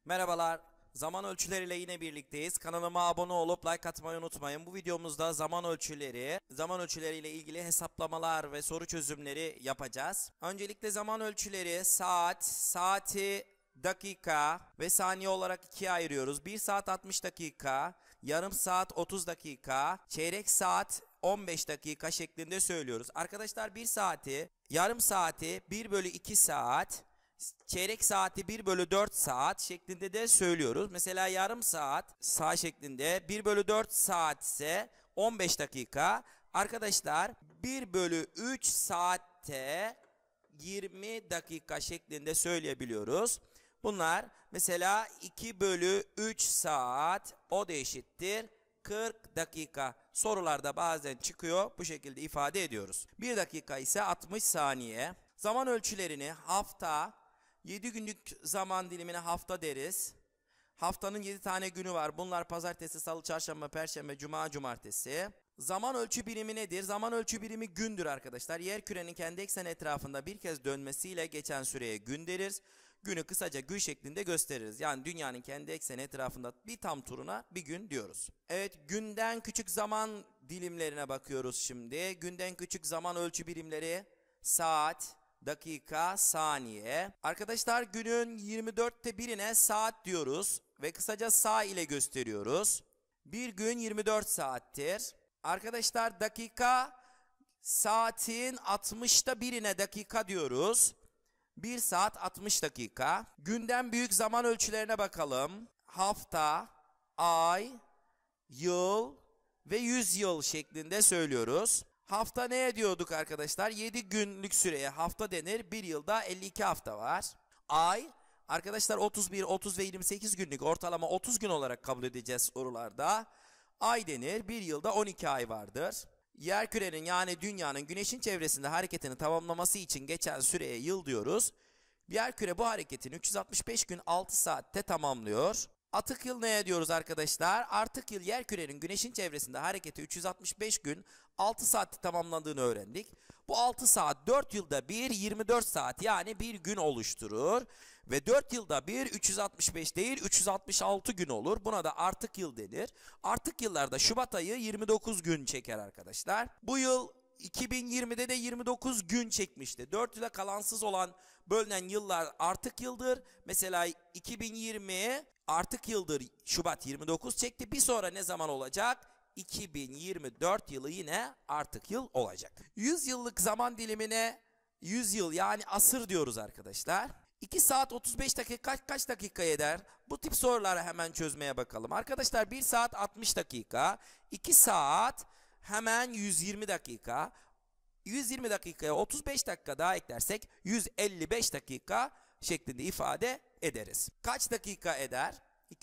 Merhabalar. Zaman ölçüleriyle yine birlikteyiz. Kanalıma abone olup like atmayı unutmayın. Bu videomuzda zaman ölçüleriyle ilgili hesaplamalar ve soru çözümleri yapacağız. Öncelikle zaman ölçüleri saati dakika ve saniye olarak ikiye ayırıyoruz. 1 saat 60 dakika, yarım saat 30 dakika, çeyrek saat 15 dakika şeklinde söylüyoruz. Arkadaşlar 1 saati, yarım saati 1 bölü 2 saat, çeyrek saati 1 bölü 4 saat şeklinde de söylüyoruz. Mesela yarım saat şeklinde 1 bölü 4 saat ise 15 dakika. Arkadaşlar 1 bölü 3 saatte 20 dakika şeklinde söyleyebiliyoruz. Bunlar mesela 2 bölü 3 saat o da eşittir 40 dakika. Sorularda bazen çıkıyor, bu şekilde ifade ediyoruz. 1 dakika ise 60 saniye. Zaman ölçülerini hafta, 7 günlük zaman dilimine hafta deriz. Haftanın 7 tane günü var. Bunlar pazartesi, salı, çarşamba, perşembe, cuma, cumartesi. Zaman ölçü birimi nedir? Zaman ölçü birimi gündür arkadaşlar. Yerkürenin kendi ekseni etrafında bir kez dönmesiyle geçen süreye gün deriz. Günü kısaca gün şeklinde gösteririz. Yani dünyanın kendi ekseni etrafında bir tam turuna bir gün diyoruz. Evet, günden küçük zaman dilimlerine bakıyoruz şimdi. Günden küçük zaman ölçü birimleri saat, dakika, saniye. Arkadaşlar günün 24'te birine saat diyoruz ve kısaca sa ile gösteriyoruz. Bir gün 24 saattir. Arkadaşlar dakika, saatin 60'ta birine dakika diyoruz. 1 saat 60 dakika. Günden büyük zaman ölçülerine bakalım. Hafta, ay, yıl ve 100 yıl şeklinde söylüyoruz. Hafta ne diyorduk arkadaşlar? 7 günlük süreye hafta denir. Bir yılda 52 hafta var. Ay, arkadaşlar 31, 30 ve 28 günlük ortalama 30 gün olarak kabul edeceğiz sorularda. Ay denir. Bir yılda 12 ay vardır. Yerkürenin yani dünyanın güneşin çevresinde hareketini tamamlaması için geçen süreye yıl diyoruz. Yerküre bu hareketini 365 gün 6 saatte tamamlıyor. Atık yıl ne diyoruz arkadaşlar? Artık yıl yerkürenin güneşin çevresinde hareketi 365 gün 6 saatte tamamlandığını öğrendik. Bu 6 saat 4 yılda bir 24 saat yani bir gün oluşturur. Ve 4 yılda bir 365 değil 366 gün olur. Buna da artık yıl denir. Artık yıllarda Şubat ayı 29 gün çeker arkadaşlar. Bu yıl 2020'de de 29 gün çekmişti. 4 yıla kalansız olan bölünen yıllar artık yıldır. Mesela 2020 artık yıldır, Şubat 29 çekti. Bir sonra ne zaman olacak? 2024 yılı yine artık yıl olacak. 100 yıllık zaman dilimine 100 yıl yani asır diyoruz arkadaşlar. 2 saat 35 dakika kaç dakika eder? Bu tip soruları hemen çözmeye bakalım. Arkadaşlar 1 saat 60 dakika, 2 saat hemen 120 dakika. 120 dakikaya 35 dakika daha eklersek 155 dakika şeklinde ifade ederiz. Kaç dakika eder?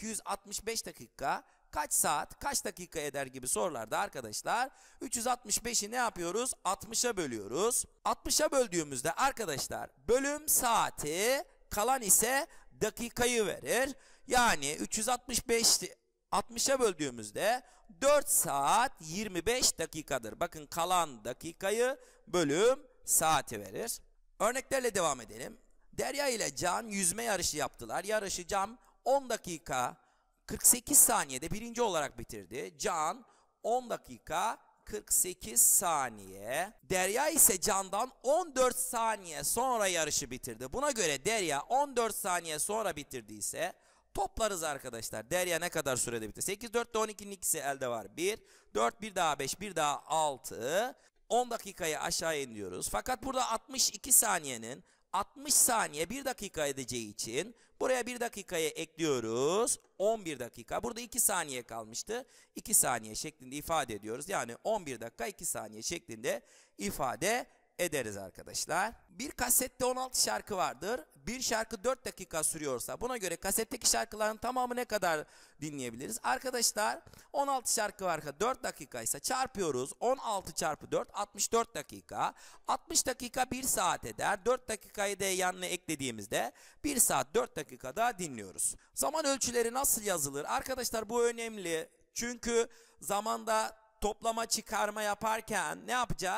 265 dakika. Kaç saat, kaç dakika eder gibi sorularda arkadaşlar 365'i ne yapıyoruz? 60'a bölüyoruz. 60'a böldüğümüzde arkadaşlar bölüm saati, kalan ise dakikayı verir. Yani 365 60'a böldüğümüzde 4 saat 25 dakikadır. Bakın kalan dakikayı bölüm saati verir. Örneklerle devam edelim. Derya ile Can yüzme yarışı yaptılar. Yarışı Can 10 dakika 48 saniyede birinci olarak bitirdi. Can 10 dakika 48 saniye. Derya ise Can'dan 14 saniye sonra yarışı bitirdi. Buna göre Derya 14 saniye sonra bitirdiyse toplarız arkadaşlar. Derya ne kadar sürede bitti? 8, 4 de 12'nin ikisi elde var. 1, 4, bir daha 5, bir daha 6. 10 dakikayı aşağı indiriyoruz. Fakat burada 62 saniyenin 60 saniye 1 dakika edeceği için buraya 1 dakikaya ekliyoruz. 11 dakika. Burada 2 saniye kalmıştı. 2 saniye şeklinde ifade ediyoruz. Yani 11 dakika 2 saniye şeklinde ifade ederiz arkadaşlar. Bir kasette 16 şarkı vardır. Bir şarkı 4 dakika sürüyorsa buna göre kasetteki şarkıların tamamı ne kadar dinleyebiliriz? Arkadaşlar 16 şarkı varsa 4 dakika ise çarpıyoruz. 16 çarpı 4 64 dakika. 60 dakika 1 saat eder. 4 dakikayı da yanına eklediğimizde 1 saat 4 dakikada dinliyoruz. Zaman ölçüleri nasıl yazılır? Arkadaşlar bu önemli. Çünkü zamanda toplama çıkarma yaparken ne yapacağız?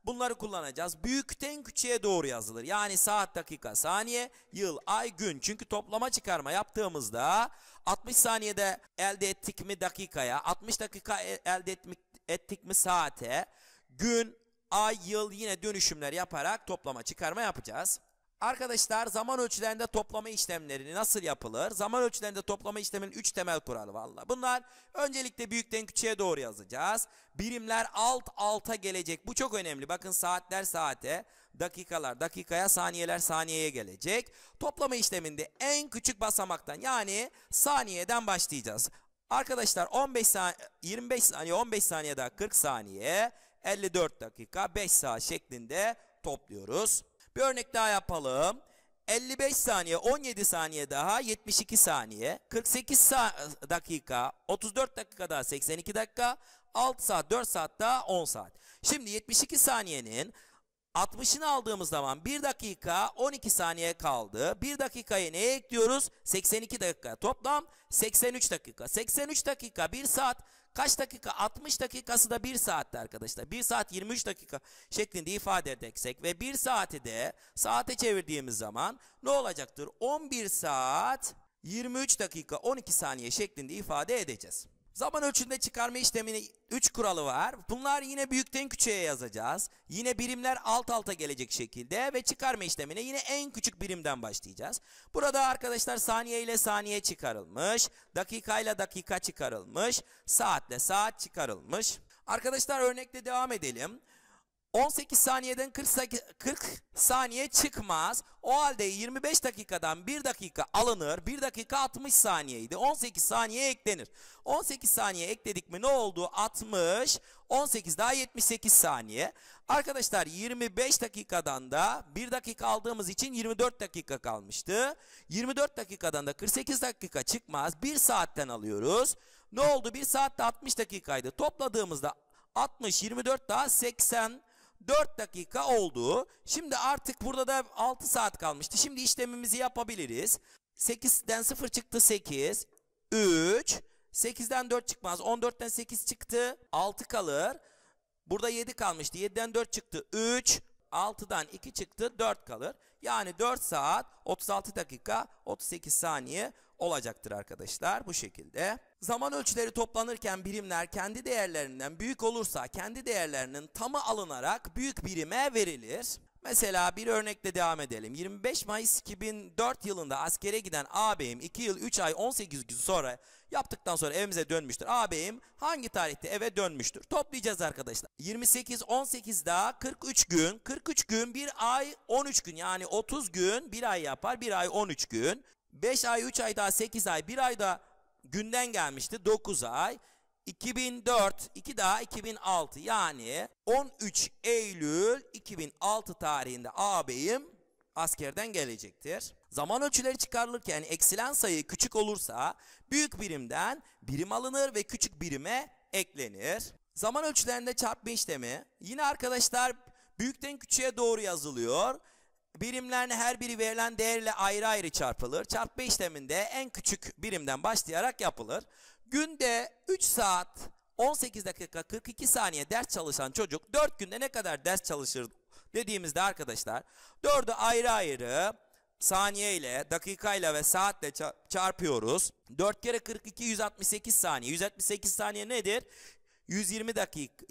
bunları kullanacağız. Büyükten küçüğe doğru yazılır. Yani saat, dakika, saniye, yıl, ay, gün. Çünkü toplama çıkarma yaptığımızda 60 saniyede elde ettik mi dakikaya, 60 dakika elde ettik mi saate, gün, ay, yıl yine dönüşümler yaparak toplama çıkarma yapacağız. Arkadaşlar zaman ölçülerinde toplama işlemlerini nasıl yapılır? Zaman ölçülerinde toplama işleminin 3 temel kuralı var. Bunlar öncelikle büyükten küçüğe doğru yazacağız. Birimler alt alta gelecek. Bu çok önemli. Bakın saatler saate, dakikalar dakikaya, saniyeler saniyeye gelecek. Toplama işleminde en küçük basamaktan yani saniyeden başlayacağız. Arkadaşlar 25 saniye, 15 saniye daha 40 saniye, 54 dakika, 5 saat şeklinde topluyoruz. Bir örnek daha yapalım. 55 saniye, 17 saniye daha 72 saniye, 48 dakika, 34 dakika daha 82 dakika, 6 saat, 4 saat daha 10 saat. Şimdi 72 saniyenin 60'ını aldığımız zaman 1 dakika 12 saniye kaldı. 1 dakikayı neye ekliyoruz? 82 dakika. Toplam 83 dakika. 83 dakika 1 saat. Kaç dakika? 60 dakikası da 1 saatte arkadaşlar. 1 saat 23 dakika şeklinde ifade edersek ve 1 saati de saate çevirdiğimiz zaman ne olacaktır? 11 saat 23 dakika 12 saniye şeklinde ifade edeceğiz. Zaman ölçüsünde çıkarma işleminin 3 kuralı var. Bunlar yine büyükten küçüğe yazacağız. Yine birimler alt alta gelecek şekilde ve çıkarma işlemine yine en küçük birimden başlayacağız. Burada arkadaşlar saniye ile saniye çıkarılmış, dakika ile dakika çıkarılmış, saatle saat çıkarılmış. Arkadaşlar örnekle devam edelim. 18 saniyeden 40 saniye çıkmaz. O halde 25 dakikadan 1 dakika alınır. 1 dakika 60 saniyeydi. 18 saniye eklenir. 18 saniye ekledik mi ne oldu? 60. 18 daha 78 saniye. Arkadaşlar 25 dakikadan da 1 dakika aldığımız için 24 dakika kalmıştı. 24 dakikadan da 48 dakika çıkmaz. 1 saatten alıyoruz. Ne oldu? 1 saatte 60 dakikaydı. Topladığımızda 60, 24 daha 84 dakika oldu. Şimdi artık burada da 6 saat kalmıştı. Şimdi işlemimizi yapabiliriz. 8'den 0 çıktı 8. 3. 8'den 4 çıkmaz. 14'ten 8 çıktı. 6 kalır. Burada 7 kalmıştı. 7'den 4 çıktı. 3. 6'dan 2 çıktı. 4 kalır. Yani 4 saat 36 dakika 38 saniye olacaktır arkadaşlar. Bu şekilde. Zaman ölçüleri toplanırken birimler kendi değerlerinden büyük olursa kendi değerlerinin tamı alınarak büyük birime verilir. Mesela bir örnekle devam edelim. 25 Mayıs 2004 yılında askere giden ağabeyim 2 yıl 3 ay 18 gün sonra yaptıktan sonra evimize dönmüştür. Ağabeyim hangi tarihte eve dönmüştür? Toplayacağız arkadaşlar. 28, 18 daha 43 gün. 43 gün 1 ay 13 gün yani 30 gün 1 ay yapar. 1 ay 13 gün. 5 ay 3 ay daha 8 ay 1 ay da günden gelmişti 9 ay. 2004, 2 daha 2006 yani 13 Eylül 2006 tarihinde ağabeyim askerden gelecektir. Zaman ölçüleri çıkarılırken eksilen sayı küçük olursa büyük birimden birim alınır ve küçük birime eklenir. Zaman ölçülerinde çarpma işlemi yine arkadaşlar büyükten küçüğe doğru yazılıyor. Birimlerin her biri verilen değerle ayrı ayrı çarpılır. Çarpma işleminde en küçük birimden başlayarak yapılır. Günde 3 saat 18 dakika 42 saniye ders çalışan çocuk 4 günde ne kadar ders çalışır dediğimizde arkadaşlar 4'ü ayrı ayrı saniye ile, dakika ile ve saatle çarpıyoruz. 4 kere 42 168 saniye. 168 saniye nedir? 120 dakika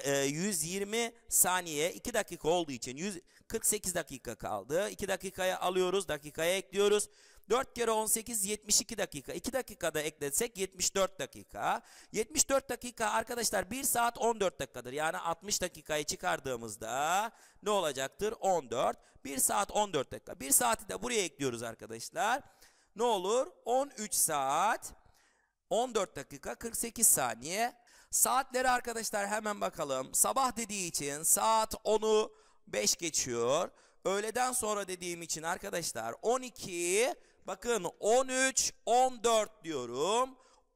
120 saniye 2 dakika olduğu için 148 dakika kaldı. 2 dakikaya alıyoruz, dakikaya ekliyoruz. 4 kere 18 72 dakika. 2 dakikada ekletsek 74 dakika. 74 dakika arkadaşlar 1 saat 14 dakikadır. Yani 60 dakikayı çıkardığımızda ne olacaktır? 14. 1 saat 14 dakika. 1 saati de buraya ekliyoruz arkadaşlar. Ne olur? 13 saat 14 dakika 48 saniye. Saatleri arkadaşlar hemen bakalım. Sabah dediği için saat 10'u 5 geçiyor. Öğleden sonra dediğim için arkadaşlar 12, bakın 13, 14 diyorum.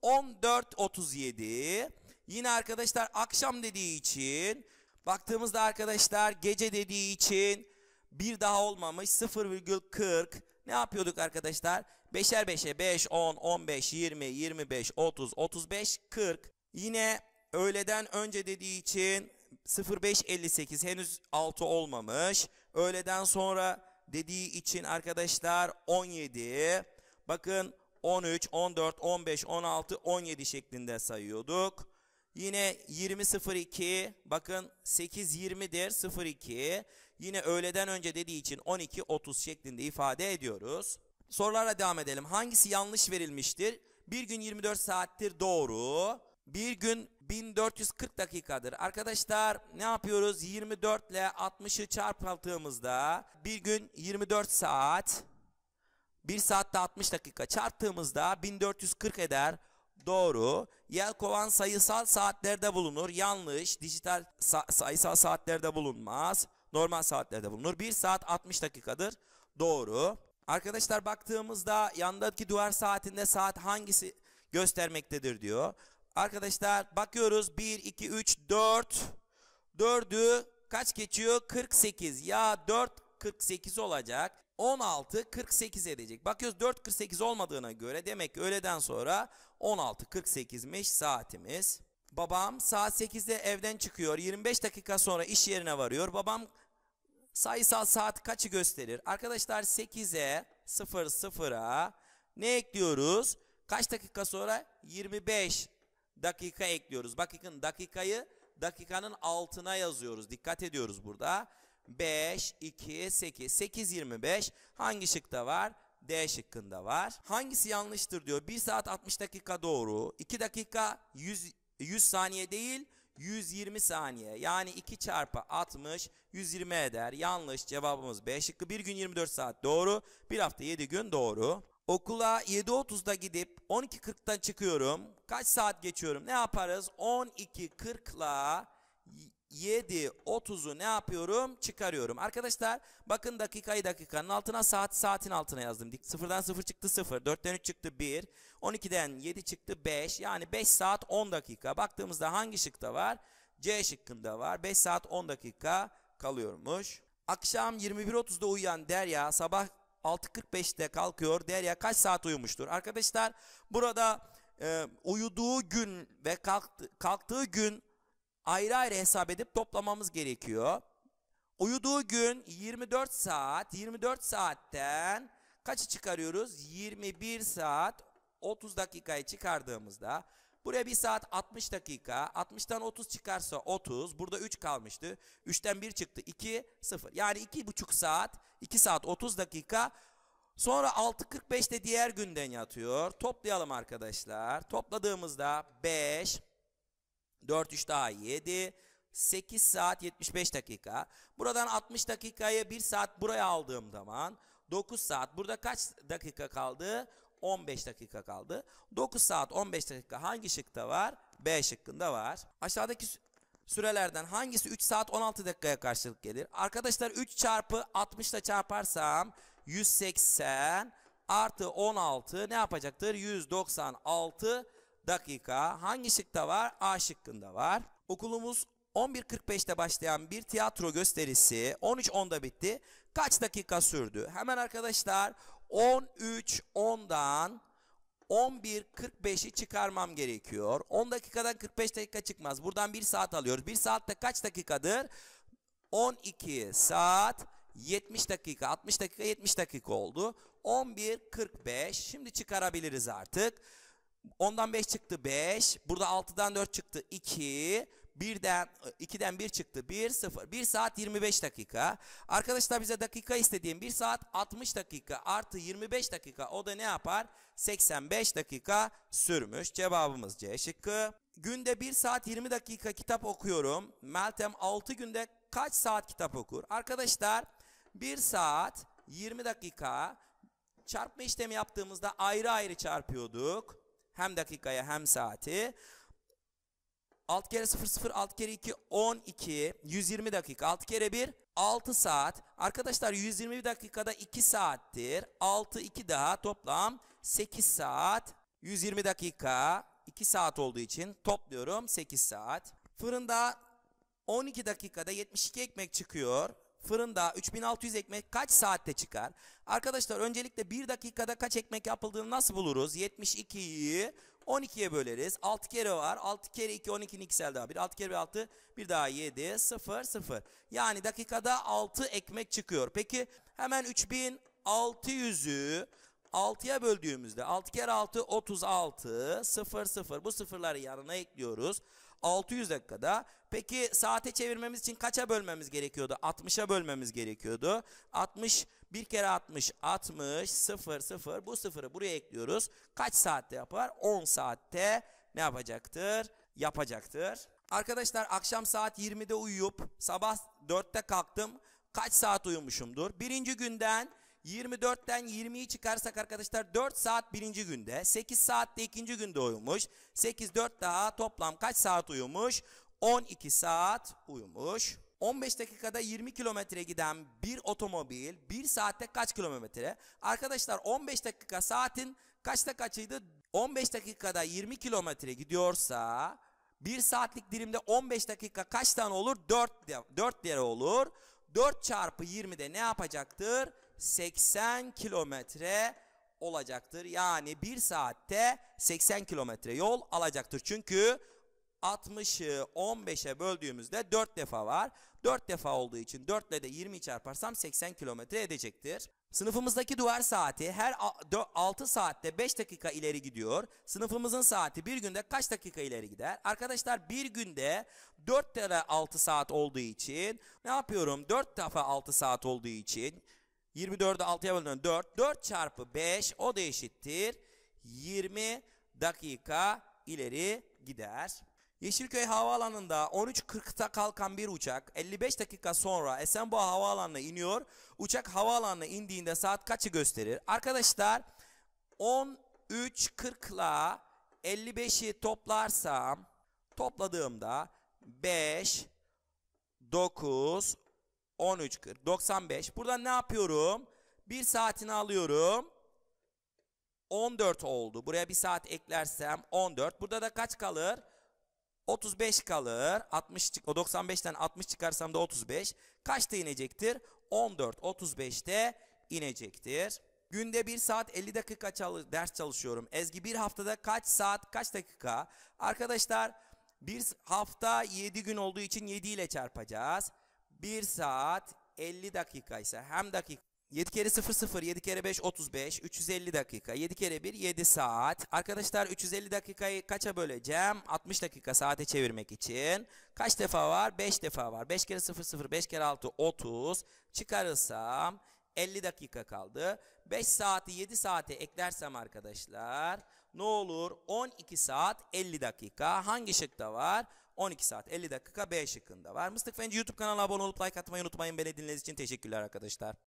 14.37. Yine arkadaşlar akşam dediği için baktığımızda arkadaşlar gece dediği için bir daha olmamış 0,40. Ne yapıyorduk arkadaşlar? 5'er 5'e 5, 10, 15, 20, 25, 30, 35, 40. Yine öğleden önce dediği için 05.58 henüz 6 olmamış. Öğleden sonra dediği için arkadaşlar 17. Bakın 13, 14, 15, 16, 17 şeklinde sayıyorduk. Yine 20.02 bakın 8.20'dir 02. Yine öğleden önce dediği için 12.30 şeklinde ifade ediyoruz. Sorularla devam edelim. Hangisi yanlış verilmiştir? Bir gün 24 saattir doğru. Bir gün 1440 dakikadır. Arkadaşlar ne yapıyoruz? 24 ile 60'ı çarptığımızda bir gün 24 saat. 1 saatte 60 dakika çarptığımızda 1440 eder. Doğru. Yelkovan sayısal saatlerde bulunur. Yanlış. Dijital sayısal saatlerde bulunmaz. Normal saatlerde bulunur. 1 saat 60 dakikadır. Doğru. Arkadaşlar baktığımızda yandaki duvar saatinde saat hangisi göstermektedir diyor. Arkadaşlar bakıyoruz 1, 2, 3, 4. 4'ü kaç geçiyor? 48. Ya 4, 48 olacak. 16, 48 edecek. Bakıyoruz 4, 48 olmadığına göre demek ki öğleden sonra 16, 48'miş saatimiz. Babam saat 8'de evden çıkıyor. 25 dakika sonra iş yerine varıyor. Babam sayısal saat kaçı gösterir? Arkadaşlar 8'e 00'a ne ekliyoruz? Kaç dakika sonra? 25 dakika ekliyoruz. Bakın dakikayı dakikanın altına yazıyoruz. Dikkat ediyoruz burada. 5, 2, 8. 8, 25. Hangi şıkta var? D şıkkında var. Hangisi yanlıştır diyor. 1 saat 60 dakika doğru. 2 dakika 100 saniye değil 120 saniye. Yani 2 çarpı 60 120 eder. Yanlış. Cevabımız B şıkkı. Bir gün 24 saat doğru. Bir hafta 7 gün doğru. Okula 7.30'da gidip 12.40'da çıkıyorum. Kaç saat geçiyorum? Ne yaparız? 12.40'la 7.30'u ne yapıyorum? Çıkarıyorum. Arkadaşlar bakın dakikayı dakikanın altına, saat saatin altına yazdım. 0'dan 0 çıktı 0. 4'ten 3 çıktı 1. 12'den 7 çıktı 5. Yani 5 saat 10 dakika. Baktığımızda hangi şıkta var? C şıkkında var. 5 saat 10 dakika kalıyormuş. Akşam 21.30'da uyuyan Derya sabah 6.45'te kalkıyor. Derya kaç saat uyumuştur? Arkadaşlar burada uyuduğu gün ve kalktığı gün ayrı ayrı hesap edip toplamamız gerekiyor. Uyuduğu gün 24 saat. 24 saatten kaçı çıkarıyoruz? 21 saat 30 dakikayı çıkardığımızda buraya 1 saat 60 dakika. 60'tan 30 çıkarsa 30. Burada 3 kalmıştı. 3'ten 1 çıktı. 2, 0. Yani 2,5 saat. 2 saat 30 dakika. Sonra 6.45'te diğer günden yatıyor. Toplayalım arkadaşlar. Topladığımızda 5, 4, 3 daha 7, 8 saat 75 dakika. Buradan 60 dakikayı 1 saat buraya aldığım zaman 9 saat. Burada kaç dakika kaldı? 15 dakika kaldı. 9 saat 15 dakika hangi şıkta var? B şıkkında var. Aşağıdaki sürelerden hangisi 3 saat 16 dakikaya karşılık gelir? Arkadaşlar 3 çarpı 60 ile çarparsam 180 artı 16 ne yapacaktır? 196 dakika. Hangi şıkta var? A şıkkında var. Okulumuz 11.45'te başlayan bir tiyatro gösterisi 13.10'da bitti. Kaç dakika sürdü? Hemen arkadaşlar 13.10'dan 11.45'i çıkarmam gerekiyor. 10 dakikadan 45 dakika çıkmaz. Buradan 1 saat alıyoruz. 1 saatte kaç dakikadır? 12 saat 70 dakika. 60 dakika 70 dakika oldu. 11.45. Şimdi çıkarabiliriz artık. 10'dan 5 çıktı 5. Burada 6'dan 4 çıktı 2. 2'den 1 çıktı 1, 0. 1 saat 25 dakika. Arkadaşlar bize dakika istediğim 1 saat 60 dakika artı 25 dakika. O da ne yapar? 85 dakika sürmüş. Cevabımız C şıkkı. Günde 1 saat 20 dakika kitap okuyorum. Meltem 6 günde kaç saat kitap okur? Arkadaşlar 1 saat 20 dakika çarpma işlemi yaptığımızda ayrı ayrı çarpıyorduk. Hem dakikaya hem saati. 6 kere 0 0 6 kere 2 12 120 dakika 6 kere 1 6 saat. Arkadaşlar 120 dakikada 2 saattir. 6 2 daha toplam 8 saat. 120 dakika 2 saat olduğu için topluyorum 8 saat. Fırında 12 dakikada 72 ekmek çıkıyor. Fırında 3600 ekmek kaç saatte çıkar? Arkadaşlar öncelikle 1 dakikada kaç ekmek yapıldığını nasıl buluruz? 72'yi 12'ye böleriz. 6 kere var. 6 kere 2 12'nin 2 daha 1. 6 kere 1 6 bir daha 7 0 0. Yani dakikada 6 ekmek çıkıyor. Peki hemen 3600'ü 6'ya böldüğümüzde 6 kere 6 36 0 0. Bu sıfırları yanına ekliyoruz. 600 dakikada. Peki saate çevirmemiz için kaça bölmemiz gerekiyordu? 60'a bölmemiz gerekiyordu. 60 1 kere 60 60 0 0. Bu sıfırı buraya ekliyoruz. Kaç saatte yapar? 10 saatte ne yapacaktır? Yapacaktır. Arkadaşlar akşam saat 20'de uyuyup sabah 4'te kalktım. Kaç saat uyumuşumdur? Birinci günden 24'ten 20'yi çıkarsak arkadaşlar 4 saat birinci günde. 8 saat de ikinci günde uyumuş. 8 4 daha toplam kaç saat uyumuş? 12 saat uyumuş. 15 dakikada 20 kilometre giden bir otomobil 1 saatte kaç kilometre? Arkadaşlar 15 dakika saatin kaçta kaçıydı? 15 dakikada 20 kilometre gidiyorsa 1 saatlik dilimde 15 dakika kaç tane olur? 4 kere olur. 4 çarpı 20'de ne yapacaktır? 80 kilometre olacaktır. Yani 1 saatte 80 kilometre yol alacaktır. Çünkü 60'ı 15'e böldüğümüzde 4 defa var. 4 defa olduğu için 4 ile de 20'yi çarparsam 80 kilometre edecektir. Sınıfımızdaki duvar saati her 6 saatte 5 dakika ileri gidiyor. Sınıfımızın saati bir günde kaç dakika ileri gider? Arkadaşlar bir günde 4 kere 6 saat olduğu için ne yapıyorum? 4 defa 6 saat olduğu için 24'ü 6'ya böldüm 4. 4 çarpı 5 o da eşittir 20 dakika ileri gider. Yeşilköy Havaalanı'nda 13.40'ta kalkan bir uçak 55 dakika sonra Esenboğa Havaalanı'na iniyor. Uçak havaalanına indiğinde saat kaçı gösterir? Arkadaşlar 13.40'la 55'i topladığımda 5, 9, 13.40, 95. Buradan ne yapıyorum? Bir saatini alıyorum. 14 oldu. Buraya bir saat eklersem 14. Burada da kaç kalır? 35 kalır. 60 o 95'ten 60 çıkarsam da 35. Kaçta inecektir? 14 35'te inecektir. Günde 1 saat 50 dakika ders çalışıyorum. Ezgi bir haftada kaç saat kaç dakika? Arkadaşlar bir hafta 7 gün olduğu için 7 ile çarpacağız. 1 saat 50 dakika ise hem dakika 7 kere 0 0 7 kere 5 35 350 dakika 7 kere 1 7 saat. Arkadaşlar 350 dakikayı kaça böleceğim? 60 dakika saate çevirmek için. Kaç defa var? 5 defa var. 5 kere 0 0 5 kere 6 30 çıkarırsam 50 dakika kaldı. 5 saati 7 saate eklersem arkadaşlar ne olur? 12 saat 50 dakika. Hangi şıkta var? 12 saat 50 dakika B şıkkında var. Mıstık Fenci YouTube kanalına abone olup like atmayı unutmayın. Beni dinlediğiniz için teşekkürler arkadaşlar.